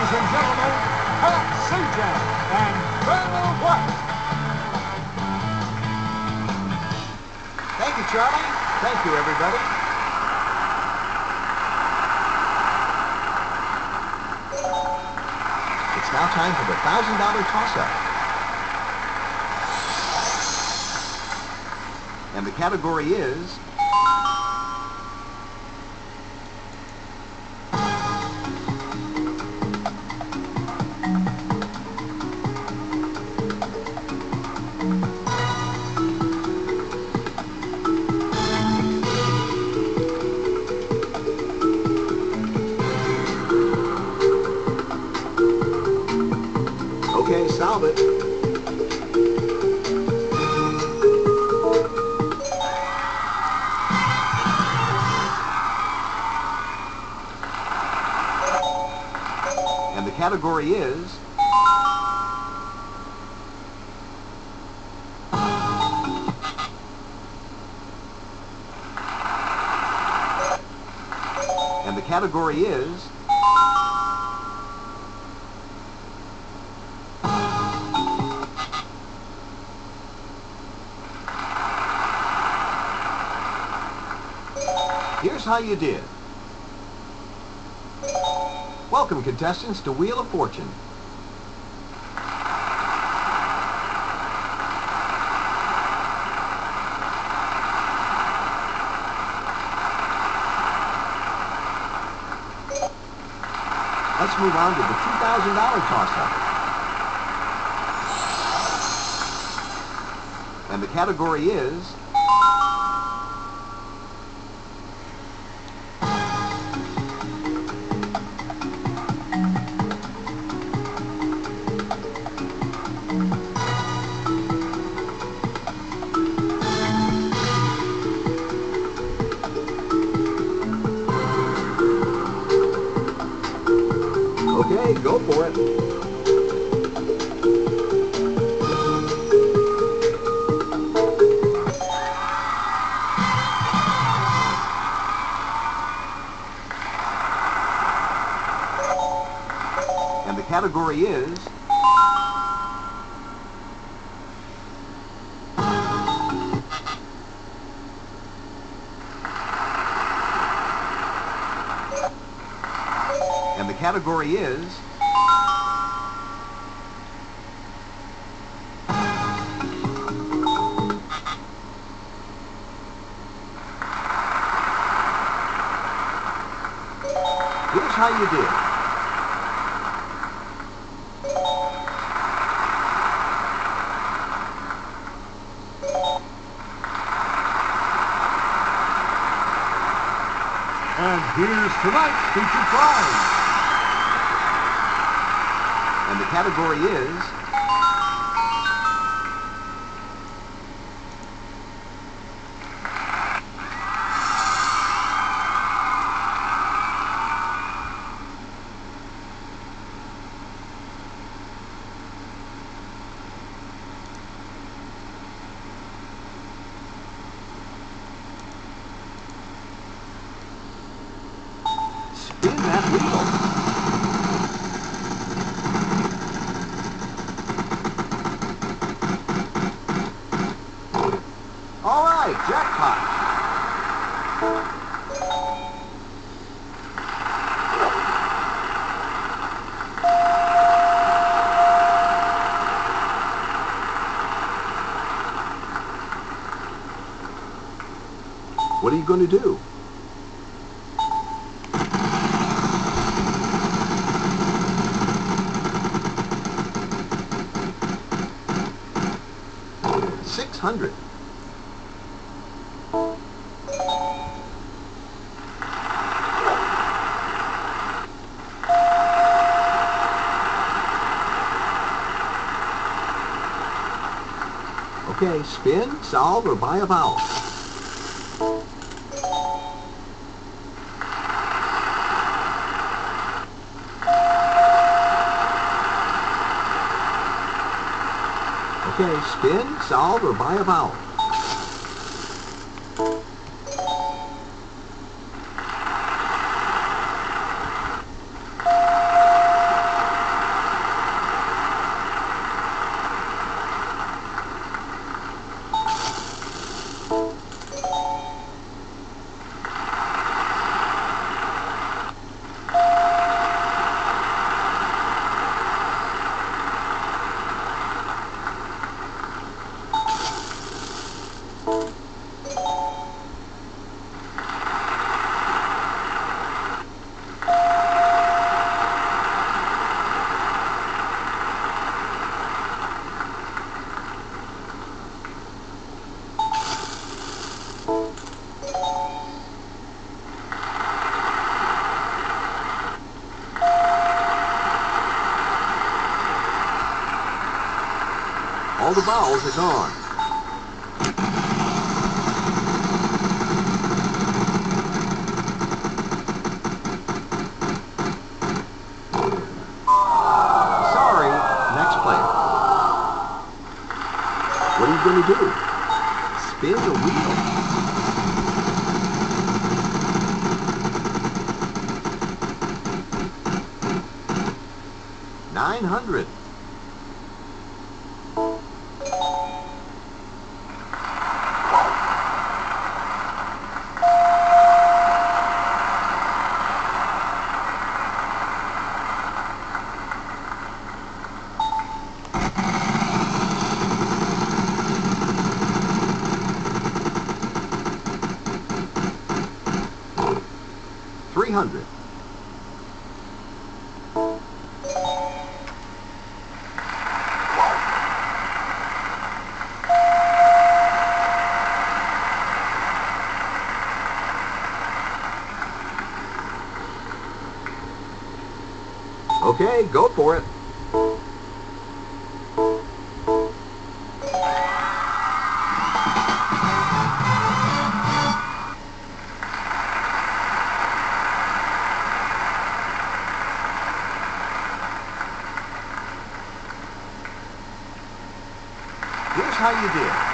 Ladies and gentlemen, Pat Sajak and Colonel White. Thank you, Charlie. Thank you, everybody. It's now time for the $1,000 toss-up. And the category is... Okay, solve it. And the category is... And the category is... Here's how you did. Welcome, contestants, to Wheel of Fortune. Let's move on to the $2,000 toss-up. And the category is... Okay, go for it. And the category is... And the category is... Here's how you did. And here's tonight's featured prize. And the category is... Spin that wheel. All right, jackpot. What are you going to do? $600. Okay, spin, solve, or buy a vowel. Okay, spin, solve, or buy a vowel. All the vowels are gone. Sorry, next player. What are you going to do? Spin the wheel. $900. $300. Okay, go for it. Here's how you did.